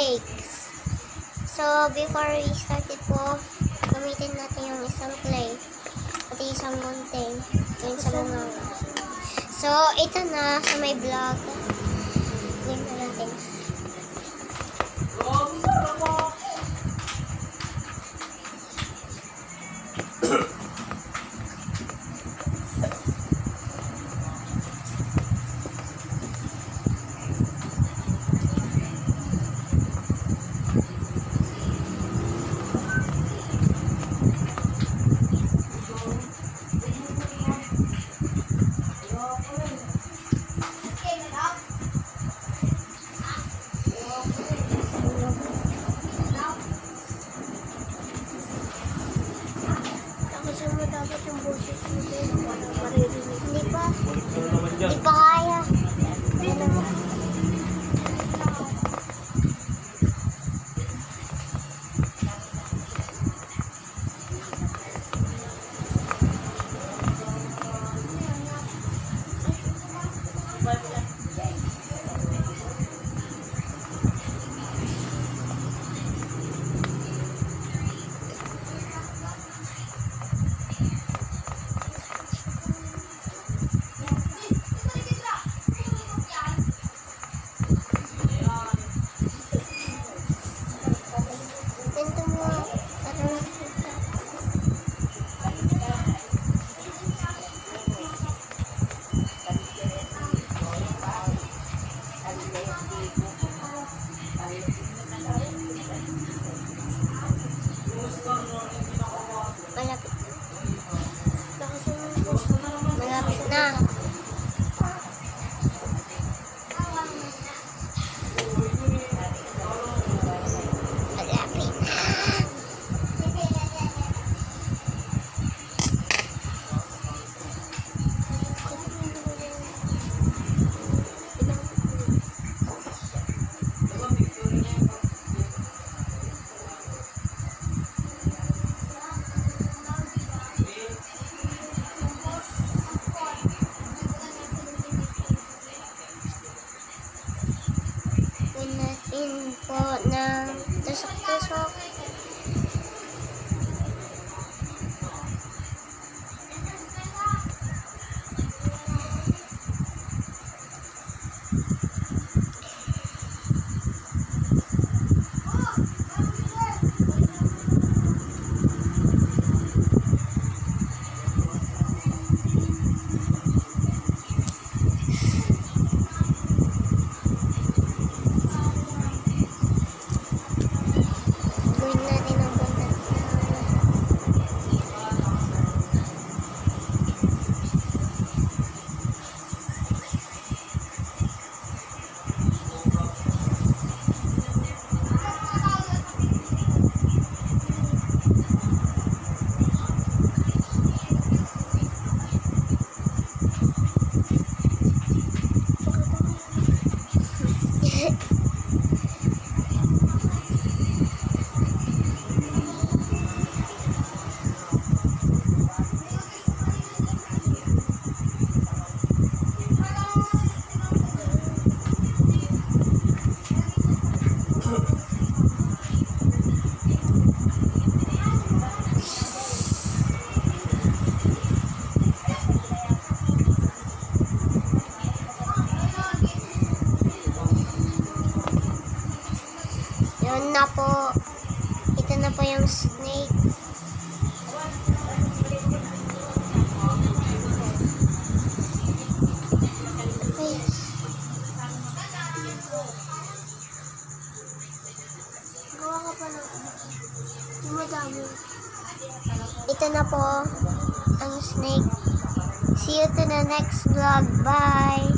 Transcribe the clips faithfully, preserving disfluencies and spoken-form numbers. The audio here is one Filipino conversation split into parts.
snakes. So, before we start it po, gamitin natin yung isang clay at isang gunting. Yun sa mga. So, ito na sa may vlog. Gawin na natin. Dapat yung boses mo hindi pa hindi pa kaya malapit na. Natin po ng tusok-tusok. Yun na po. Ito na po yung snake. Okay. Gawa ka pa ng madami. Ito na po ang snake. See you to the next vlog. Bye!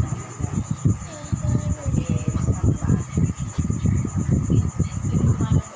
Thank you.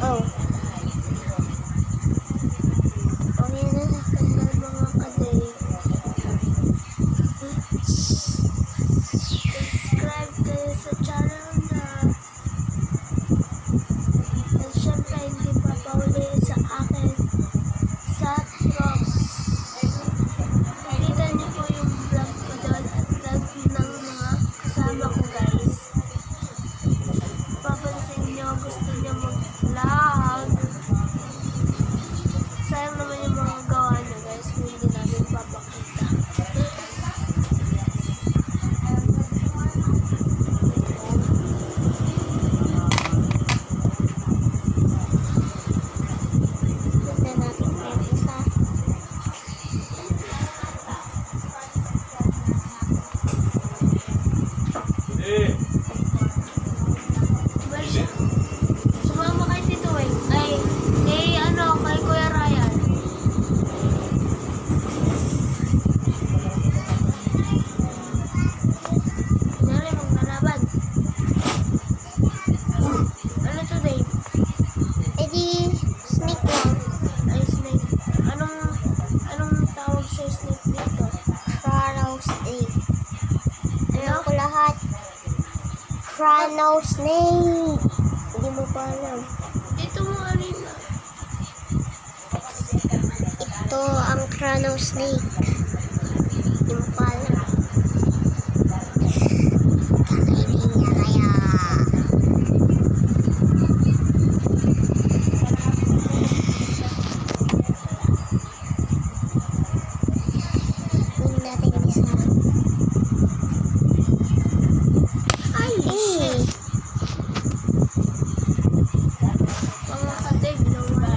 Oh. Okay na sa kanal mga kaday. Subscribe kayo sa channel na. At syempre hindi papauli sa akin sa Ross. Nakita niyo po yung vlog ko doon at vlog ng mga kasama ko guys. Papansin niyo gusto niyo mag-vlog. Sayang naman yung mga gawa niyo guys kung hindi namin papakita. Sumama kay Tito Weng. Ay, kay ano, kay Kuya Ryan. Kunyari, maglalaban. Ano to, Dave? Eh di, snake lang. Ay, snake. Anong, anong tawag sa snake dito? Crow snake. Alam ko lahat. Crow snake. Hindi mo pa alam. Ito mo alina. Ito ang crow snake. Hindi mo pa alam. Kakainin niya kaya. Huwag natin isa. Ay, shit. Mga kadig na wala.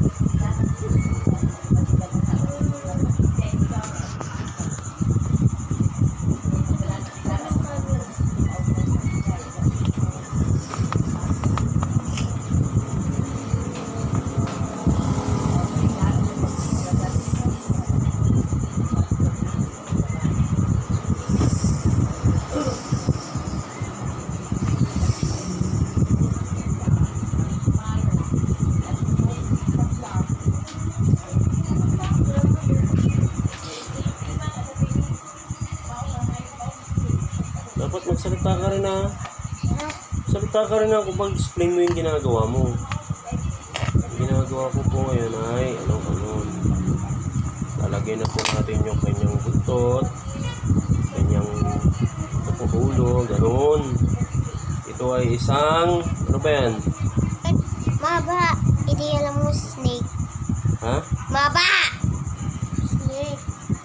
Dapat magsalita ka rin na. Salita ka rin na kung pag-explain mo yung ginagawa mo. Yung ginagawa ko po ngayon ay ano-ano. Lalagyan na po natin yung kanyang buntot, kanyang ulo, ganoon. Ito ay isang, ano ba yan? Maba. Hindi alam mo snake. Ha? Maba! Snake.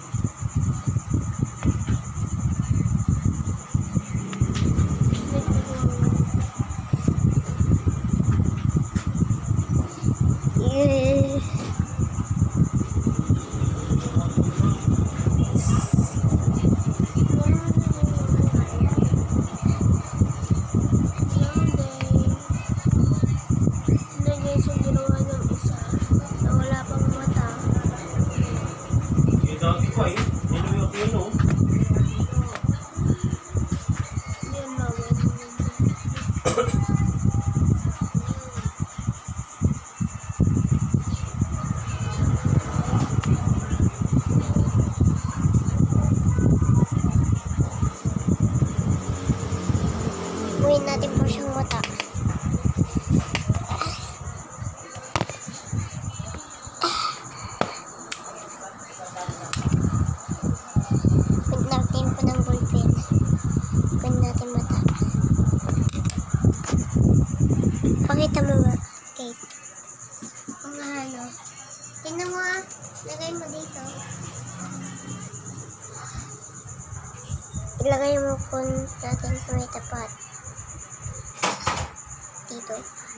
Yeah. Buuin natin po siyang mata. Buuin natin po ng ballpen. Buuin natin mata. Pakita mo ba, Kate? Ang ano. Tingnan mo ah. Lagay mo dito. Ilagay mo po natin sa may tapat. Dito.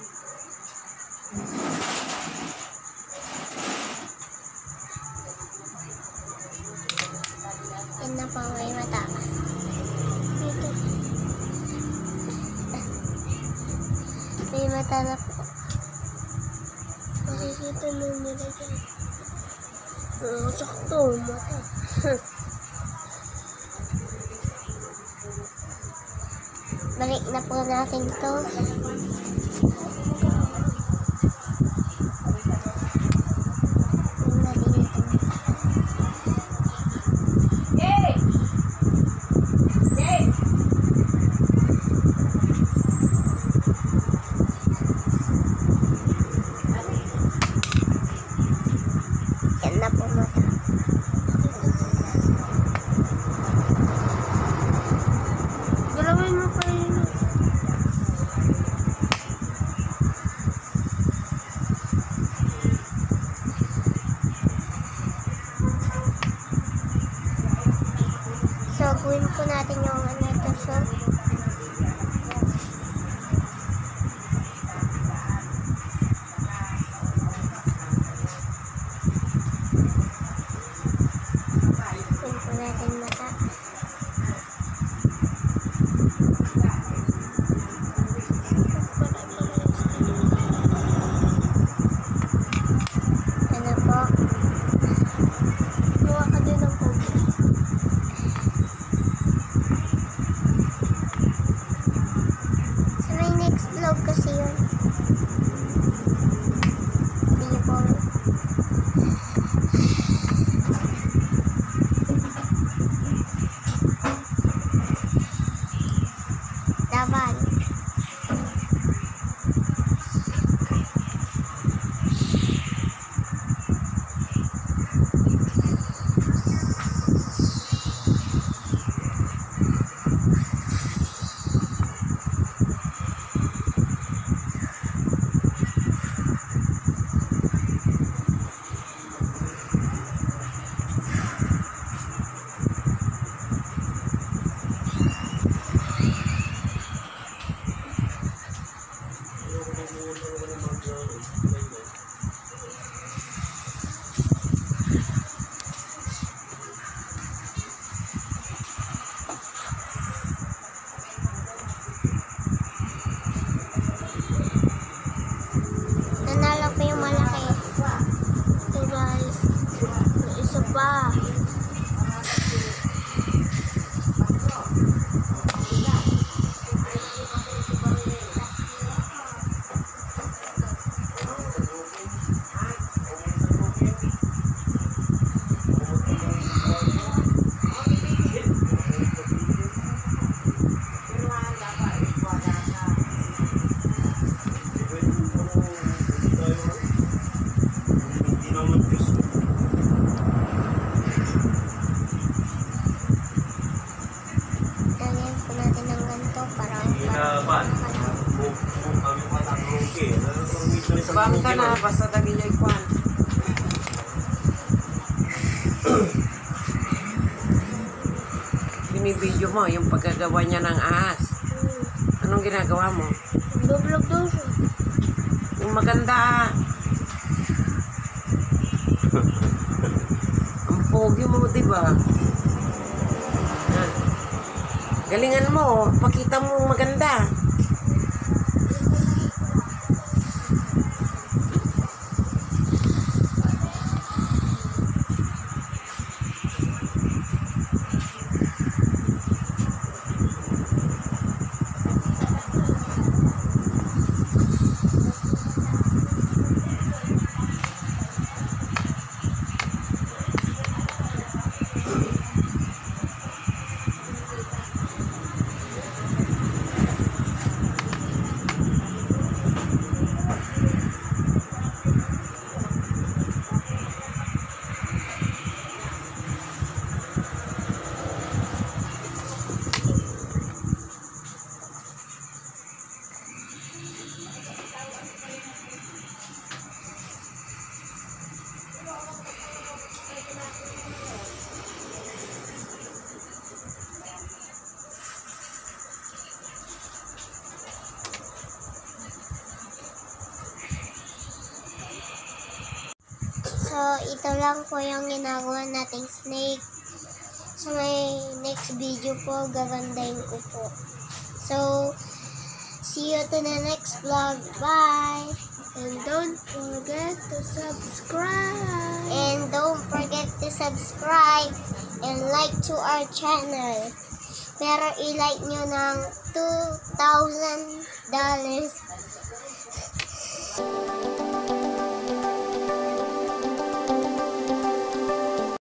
Yan na po may mata. Dito. May mata na po. Makikita mo nila dyan. Oo, sakto. Mata. Balik na po natin ito. Kuan ka na, basta tagi niya kuan. Binibidyo mo yung paggagawa niya ng ahas. Anong ginagawa mo? Dublog daw siya. Yung maganda. Ang pogi mo, di ba? Ah. Galingan mo, pakita mo maganda. So, ito lang po yung ginagawa nating snake. So, may next video po, gagandahin ko po. So, see you to the next vlog. Bye! And don't forget to subscribe. And don't forget to subscribe and like to our channel. Pero i-like nyo ng two thousand dollars.